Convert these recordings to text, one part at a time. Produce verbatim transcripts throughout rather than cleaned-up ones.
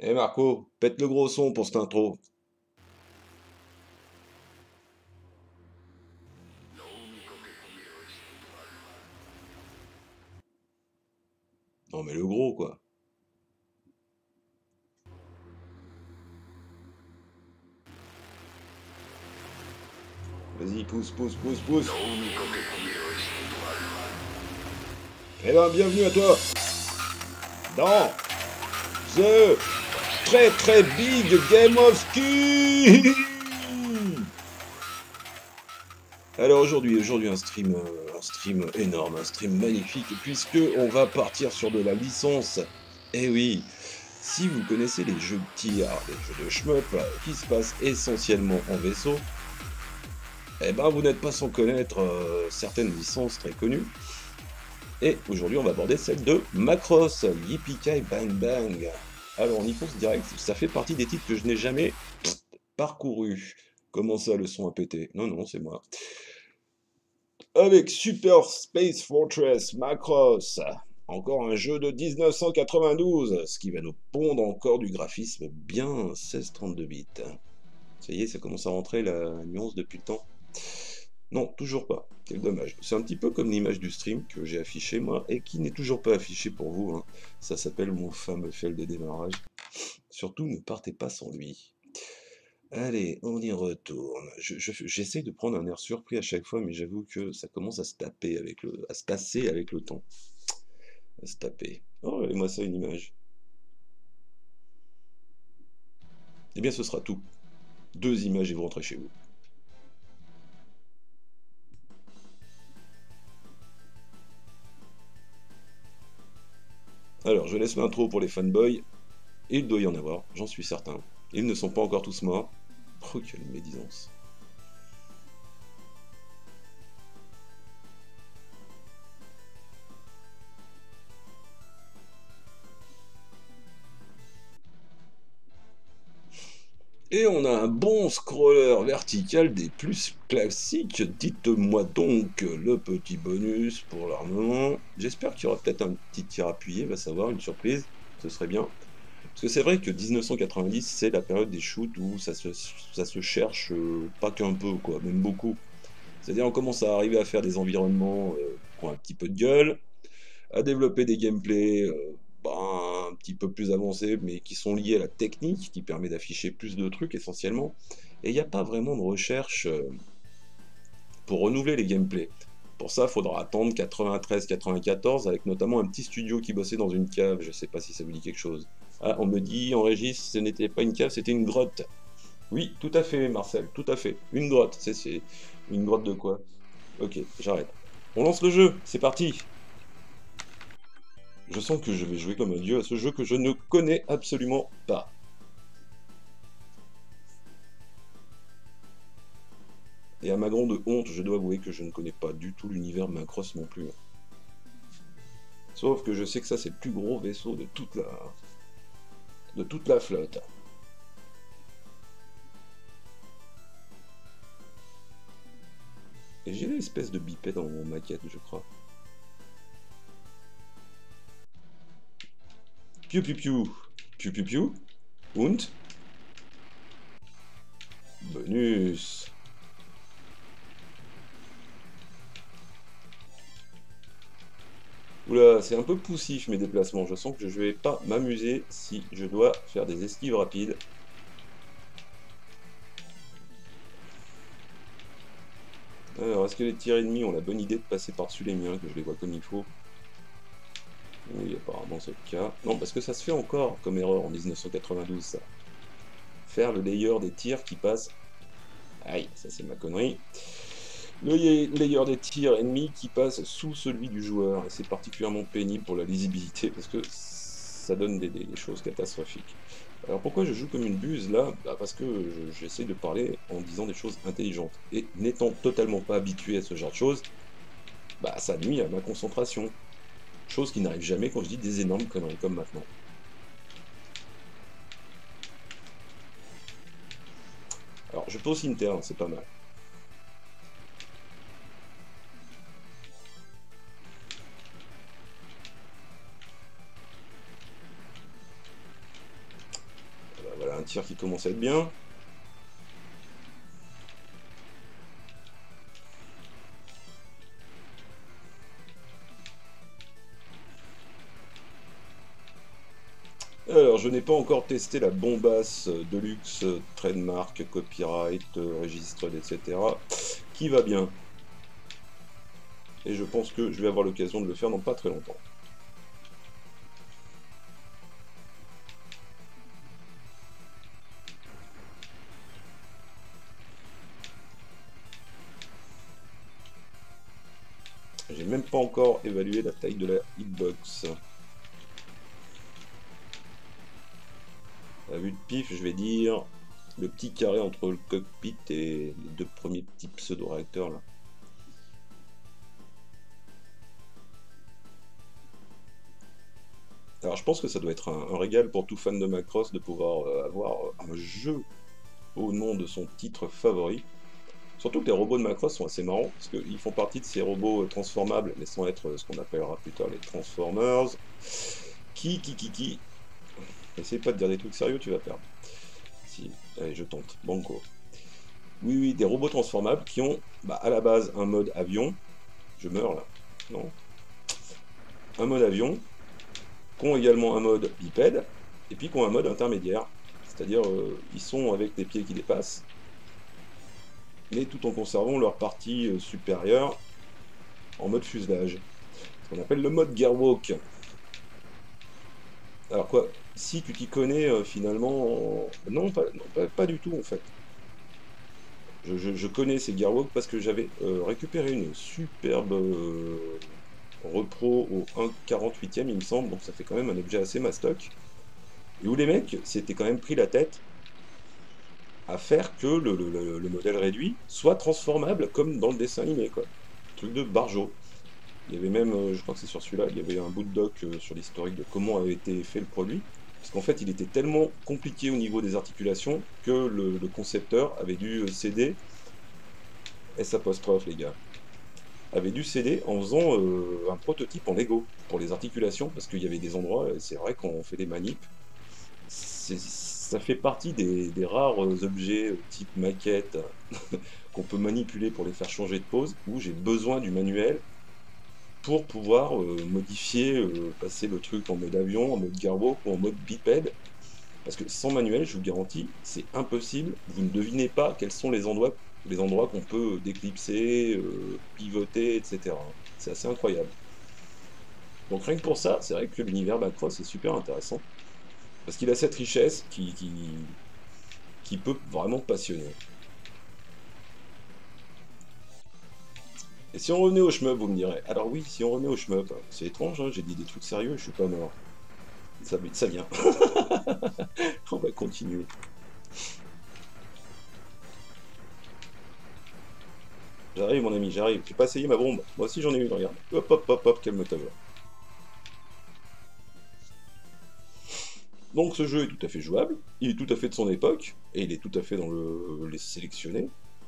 Eh Marco, pète le gros son pour cette intro. Non mais le gros quoi. Vas-y, pousse, pousse, pousse, pousse. Eh ben, bienvenue à toi dans The très très big Game of Ski. Alors aujourd'hui, aujourd'hui un stream, euh, un stream énorme, un stream magnifique, puisque on va partir sur de la licence. Eh oui, si vous connaissez les jeux de tir, les jeux de shmup, euh, qui se passent essentiellement en vaisseau, eh ben vous n'êtes pas sans connaître euh, certaines licences très connues. Et aujourd'hui on va aborder celle de Macross, Yippee Bang Bang. Alors on y fonce direct, ça fait partie des titres que je n'ai jamais parcouru. Comment ça le son a pété? Non non c'est moi. Avec Super Space Fortress Macross, encore un jeu de mille neuf cent quatre-vingt-douze, ce qui va nous pondre encore du graphisme bien seize trente-deux bits. Ça y est, ça commence à rentrer la nuance depuis le temps. Non, toujours pas. Quel dommage. C'est un petit peu comme l'image du stream que j'ai affiché moi et qui n'est toujours pas affiché pour vous, hein. Ça s'appelle mon fameux fail de démarrage. Surtout, ne partez pas sans lui. Allez, on y retourne. Je- je- J'essaie de prendre un air surpris à chaque fois, mais j'avoue que ça commence à se taper avec le, à se tasser avec le temps. À se taper. Oh, regardez-moi ça, une image. Eh bien, ce sera tout. Deux images et vous rentrez chez vous. Alors, je laisse l'intro pour les fanboys. Il doit y en avoir, j'en suis certain. Ils ne sont pas encore tous morts. Oh, quelle médisance. Et on a un bon scroller vertical des plus classiques. Dites-moi donc le petit bonus pour l'armement. J'espère qu'il y aura peut-être un petit tir appuyé, va savoir, une surprise. Ce serait bien. Parce que c'est vrai que mille neuf cent quatre-vingt-dix, c'est la période des shoots où ça se, ça se cherche euh, pas qu'un peu, quoi, même beaucoup. C'est-à-dire on commence à arriver à faire des environnements euh, qui ont un petit peu de gueule, à développer des gameplays euh, ben, un petit peu plus avancés, mais qui sont liés à la technique, qui permet d'afficher plus de trucs essentiellement. Et il n'y a pas vraiment de recherche euh, pour renouveler les gameplays. Pour ça, il faudra attendre quatre-vingt-treize quatre-vingt-quatorze, avec notamment un petit studio qui bossait dans une cave, je sais pas si ça vous dit quelque chose. Ah, on me dit en régie, ce n'était pas une cave, c'était une grotte. Oui, tout à fait, Marcel, tout à fait. Une grotte, c'est c'est- une grotte de quoi? Ok, j'arrête. On lance le jeu, c'est parti. Je sens que je vais jouer comme un dieu à ce jeu que je ne connais absolument pas. Et à ma grande honte, je dois avouer que je ne connais pas du tout l'univers Macross non plus. Sauf que je sais que ça c'est le plus gros vaisseau de toute la, de toute la flotte. Et j'ai l'espèce de bipède en maquette, je crois. Piu piu piu. Piu piu piu. Und. Bonus. Oula, c'est un peu poussif mes déplacements. Je sens que je vais pas m'amuser si je dois faire des esquives rapides. Alors, est-ce que les tirs ennemis ont la bonne idée de passer par-dessus les miens, que je les vois comme il faut? Oui, apparemment c'est le cas. Non, parce que ça se fait encore comme erreur en mille neuf cent quatre-vingt-douze, ça. Faire le layer des tirs qui passent... Aïe, ça c'est ma connerie. Le layer des tirs ennemis qui passe sous celui du joueur. Et c'est particulièrement pénible pour la lisibilité, parce que ça donne des, des- des choses catastrophiques. Alors pourquoi je joue comme une buse là? Bah parce que je- j'essaie de parler en disant des choses intelligentes. Et n'étant totalement pas habitué à ce genre de choses, bah ça nuit à ma concentration. Chose qui n'arrive jamais quand je dis des énormes conneries comme maintenant. Alors je peux aussi me taire, hein, c'est pas mal. un tir qui commence à être bien. Alors, je n'ai pas encore testé la bombasse Deluxe, trademark, copyright, registre, et cetera, qui va bien. Et je pense que je vais avoir l'occasion de le faire dans pas très longtemps. J'ai même pas encore évalué la taille de la hitbox. À vue de pif, je vais dire le petit carré entre le cockpit et les deux premiers petits pseudo-réacteurs là. Alors je pense que ça doit être un, un régal pour tout fan de Macross de pouvoir euh, avoir un jeu au nom de son titre favori. Surtout que les robots de Macross sont assez marrants, parce qu'ils font partie de ces robots transformables, mais sans être ce qu'on appellera plus tard les Transformers. Qui, qui, qui, qui Essaye pas de dire des trucs sérieux, tu vas perdre. Si, allez, je tente. Banco. Oui, oui, des robots transformables qui ont, bah, à la base, un mode avion. Je meurs, là. Non. Un mode avion, qui ont également un mode bipède, et puis qui ont un mode intermédiaire. C'est-à-dire, euh, ils sont avec des pieds qui dépassent, mais tout en conservant leur partie euh, supérieure en mode fuselage. Ce qu'on appelle le mode gearwalk. Alors quoi, si tu t'y connais euh, finalement, en- non, pas, non, pas, pas du tout en fait. Je, je- je connais ces gearwalk parce que j'avais euh, récupéré une superbe euh, repro au un quarante-huitième il me semble, donc ça fait quand même un objet assez mastoc. Et où les mecs s'étaient quand même pris la tête à faire que le, le- le- le modèle réduit soit transformable comme dans le dessin animé, quoi. Truc de barjo. Il y avait même, euh, je crois que c'est sur celui-là, il y avait un bout de doc euh, sur l'historique de comment avait été fait le produit. Parce qu'en fait, il était tellement compliqué au niveau des articulations que le, le concepteur avait dû euh, céder, S apostrophe les gars, avait dû céder en faisant euh, un prototype en Lego pour les articulations, parce qu'il y avait des endroits, et c'est vrai quand on fait des manips, c'est- ça fait partie des, des rares objets euh, type maquette qu'on peut manipuler pour les faire changer de pose, où j'ai besoin du manuel pour pouvoir euh, modifier, euh, passer le truc en mode avion, en mode gearwalk ou en mode bipède. Parce que sans manuel, je vous garantis, c'est impossible. Vous ne devinez pas quels sont les endroits, les endroits qu'on peut déclipser, euh, pivoter, et cetera. C'est assez incroyable. Donc rien que pour ça, c'est vrai que l'univers Macross est super intéressant. Parce qu'il a cette richesse qui, qui, qui peut vraiment passionner. Et si on revenait au shmup, vous me direz. Alors oui, si on revenait au shmup, c'est étrange, hein, j'ai dit des trucs sérieux et je suis pas mort. Ça, ça vient. On va continuer. J'arrive, mon ami, j'arrive. J'ai pas essayé ma bombe. Moi aussi, j'en ai une, regarde. Hop, hop, hop, hop, calme-toi. Donc, ce jeu est tout à fait jouable. Il est tout à fait de son époque. Et il est tout à fait dans le les sélectionner.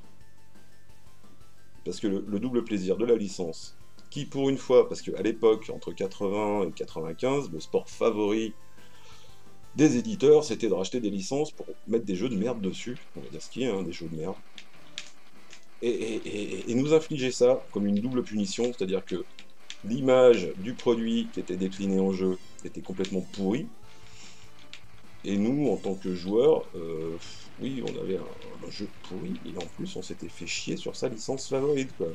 Parce que le, le double plaisir de la licence, qui pour une fois, parce qu'à l'époque, entre quatre-vingts et quatre-vingt-quinze, le sport favori des éditeurs, c'était de racheter des licences pour mettre des jeux de merde dessus. On va dire ce qui est, hein, des jeux de merde. Et, et- et- et nous infliger ça comme une double punition, c'est-à-dire que l'image du produit qui était décliné en jeu était complètement pourrie, et nous, en tant que joueurs, euh, oui, on avait un, un jeu pourri, et en plus, on s'était fait chier sur sa licence favorite, quoi.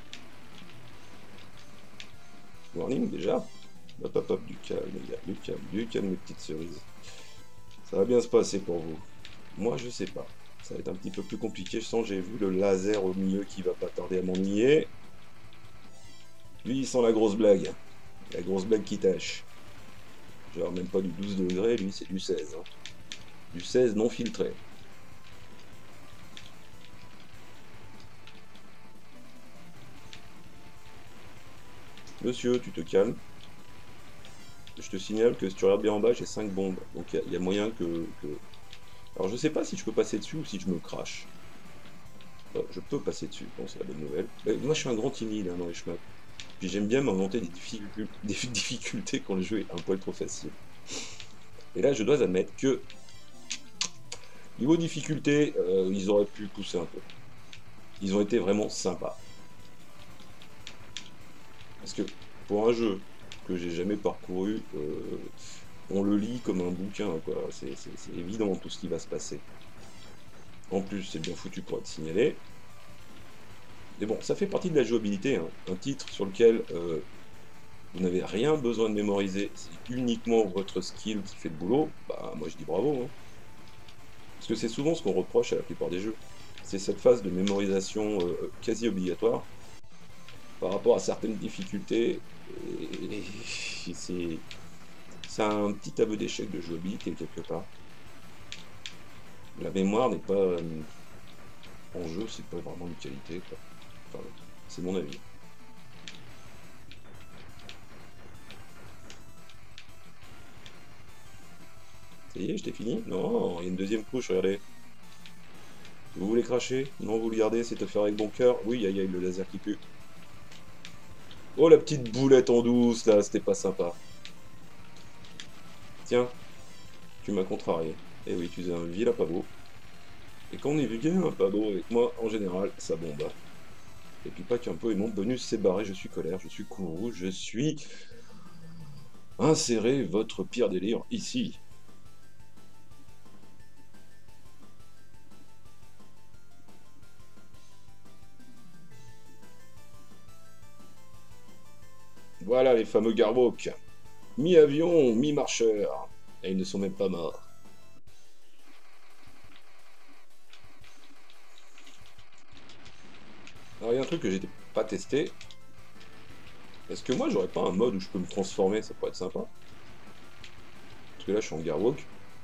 Warning, déjà. Hop, hop, hop, du calme, les gars, du calme, du calme, mes petites cerises. Ça va bien se passer pour vous. Moi, je sais pas. Ça va être un petit peu plus compliqué, je sens, j'ai vu le laser au milieu qui va pas tarder à m'ennuyer. Lui, il sent la grosse blague. La grosse blague qui tâche. Genre, même pas du douze degrés, lui, c'est du seize. Hein. Du seize non filtré. Monsieur, tu te calmes. Je te signale que si tu regardes bien en bas, j'ai cinq bombes. Donc il y, y, a moyen que, que... Alors je sais pas si je peux passer dessus ou si je me crache. Bon, je peux passer dessus, bon, c'est la bonne nouvelle. Mais moi je suis un grand timide hein, dans les chemins. Puis j'aime bien m'inventer des, difficul... des difficultés quand le jeu est un poil trop facile. Et là je dois admettre que Niveau difficulté, euh, ils auraient pu pousser un peu. Ils ont été vraiment sympas. Parce que pour un jeu que j'ai jamais parcouru, euh, on le lit comme un bouquin, quoi. C'est c'est- c'est évident tout ce qui va se passer. En plus, c'est bien foutu pour être signalé. Mais bon, ça fait partie de la jouabilité, hein. Un titre sur lequel euh, vous n'avez rien besoin de mémoriser, c'est uniquement votre skill qui fait le boulot, bah moi je dis bravo, hein. Parce que c'est souvent ce qu'on reproche à la plupart des jeux. C'est cette phase de mémorisation euh, quasi obligatoire par rapport à certaines difficultés. Et c'est c'est un petit aveu d'échec de jouabilité quelque part. La mémoire n'est pas euh, en jeu, c'est pas vraiment une qualité, quoi. Enfin, c'est mon avis. Ça y est, je t'ai fini? Non, il y a une deuxième couche, regardez. Vous voulez cracher? Non, vous le gardez, c'est te faire avec bon cœur. Oui, aïe aïe, le laser qui pue. Oh, la petite boulette en douce, là, c'était pas sympa. Tiens, tu m'as contrarié. Eh oui, tu es un vilain pas beau. Et quand on est vilain pas beau avec moi, en général, ça bombe. Et puis pas qu'un peu, et mon bonus s'est barré, je suis colère, je suis courroux, je suis... Insérez votre pire délire ici. Voilà les fameux Garboks. Mi-avion, mi-marcheur. Et ils ne sont même pas morts. Alors il y a un truc que j'ai pas testé. Est-ce que moi j'aurais pas un mode où je peux me transformer? Ça pourrait être sympa. Parce que là je suis en Garwalk.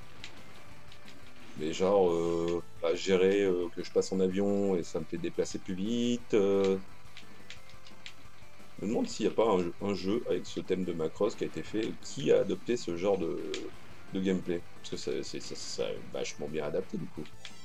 Mais genre, euh, bah, gérer euh, que je passe en avion et ça me fait déplacer plus vite. euh. Je me demande s'il n'y a pas un jeu, un jeu avec ce thème de Macross qui a été fait, qui a adopté ce genre de, de gameplay. Parce que ça- c'est ça- ça- vachement bien adapté du coup.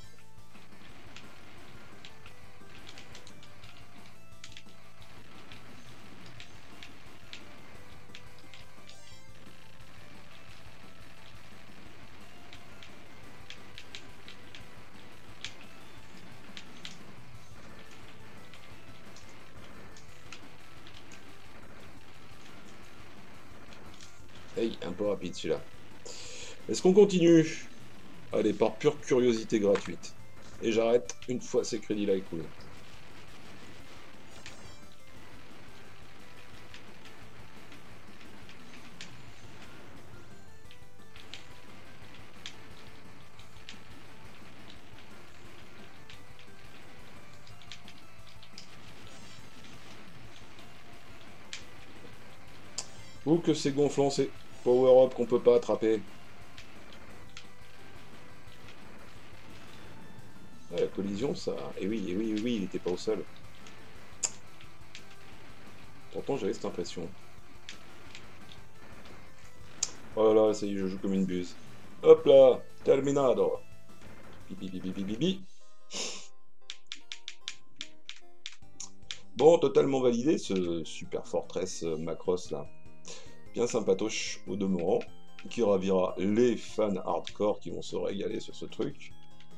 Hey, un peu rapide celui-là. Est-ce qu'on continue? Allez, par pure curiosité gratuite. Et j'arrête une fois ces crédits-là écoulés. Ou que c'est gonflant, c'est power-up qu'on peut pas attraper. Ah, la collision, ça... Et oui, et oui, et oui, il était pas au sol. Pourtant, j'avais cette impression. Oh là là, ça y est, je joue comme une buse. Hop là, terminado. Pipi, pipi, pipi, pipi. Bon, totalement validé ce Super Fortress euh, Macross là. Bien sympatoche au demeurant, qui ravira les fans hardcore qui vont se régaler sur ce truc.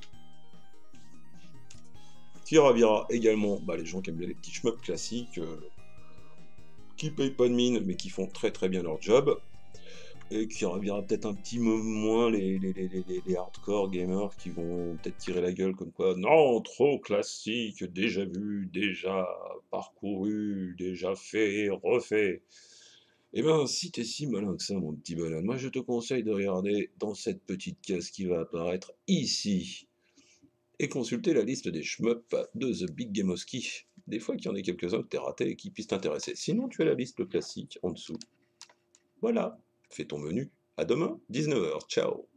Qui ravira également bah, les gens qui aiment bien les petits shmups classiques, euh, qui payent pas de mine mais qui font très très bien leur job. Et qui ravira peut-être un petit peu moins les, les, les, les, les hardcore gamers qui vont peut-être tirer la gueule comme quoi non, trop classique, déjà vu, déjà parcouru, déjà fait, refait. Eh ben, si t'es si malin que ça, mon petit bonhomme, moi je te conseille de regarder dans cette petite case qui va apparaître ici et consulter la liste des shmups de The Big Gameoski. Des fois qu'il y en ait quelques-uns que t'es raté et qui puissent t'intéresser. Sinon, tu as la liste classique en dessous. Voilà, fais ton menu. À demain, dix-neuf heures. Ciao.